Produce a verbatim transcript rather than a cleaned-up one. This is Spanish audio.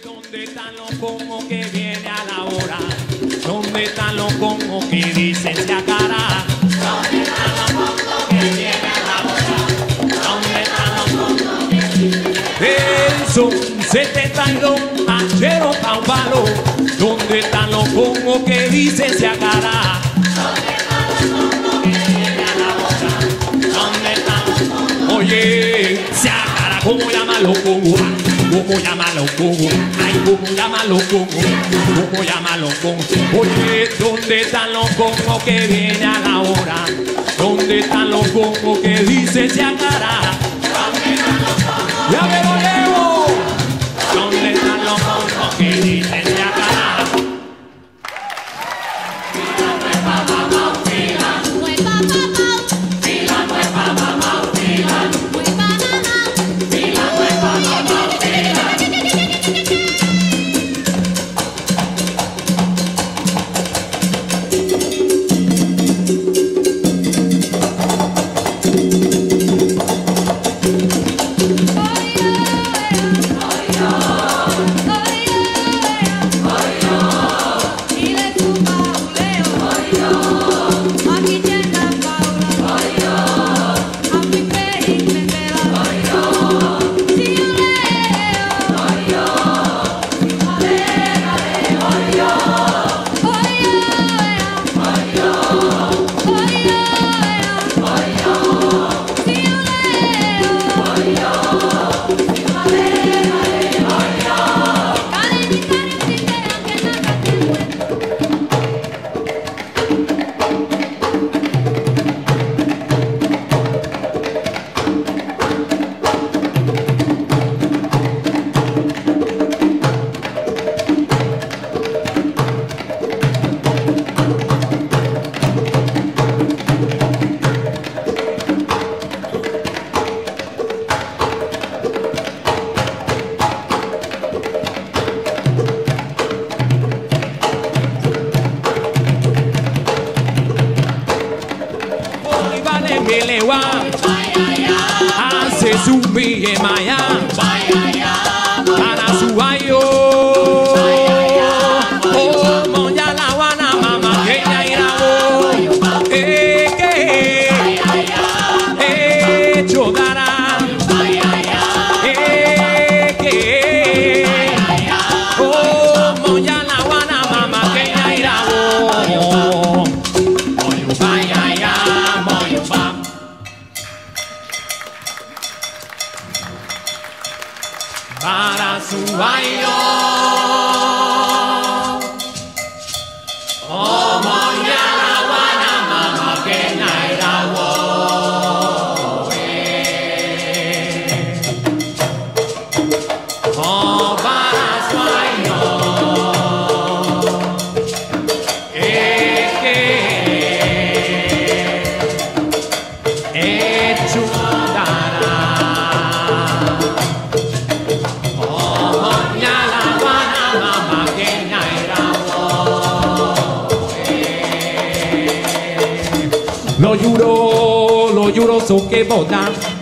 ¿Dónde están los congos que viene a la hora? ¿Dónde están los congos que dicen se acará? ¿Dónde están los congos que viene a la hora? ¿Dónde están los congos que dicen se acará? Son setenta y dos ancheros pa' un palo. ¿Dónde están los congos que dicen se acará? ¿Dónde están los congos que viene a la hora? ¿Dónde están los congos? Oye, se acará, ¿cómo llaman los congos? ¿Cómo llaman los congos? Ay, ¿cómo llaman los congos? ¿Cómo llaman los congos? Oye, ¿dónde están los congos que viene a la hora? ¿Dónde están los congos que dicen se acará? ¿Dónde están los congos? ¡Ya me lo llevo! ¿Dónde están los congos que dicen se acará? Hace su mille maya para su ayo. Oh, moya la guana mama que ya irá. Eh, que eh, chodará. Eh, que oh, moya la guana mama que ya irá. Para su baño, oh moya la guana mama que naira wo, oh para su baño, eh que eh chudará. Lo juro, lo juro, so que boda.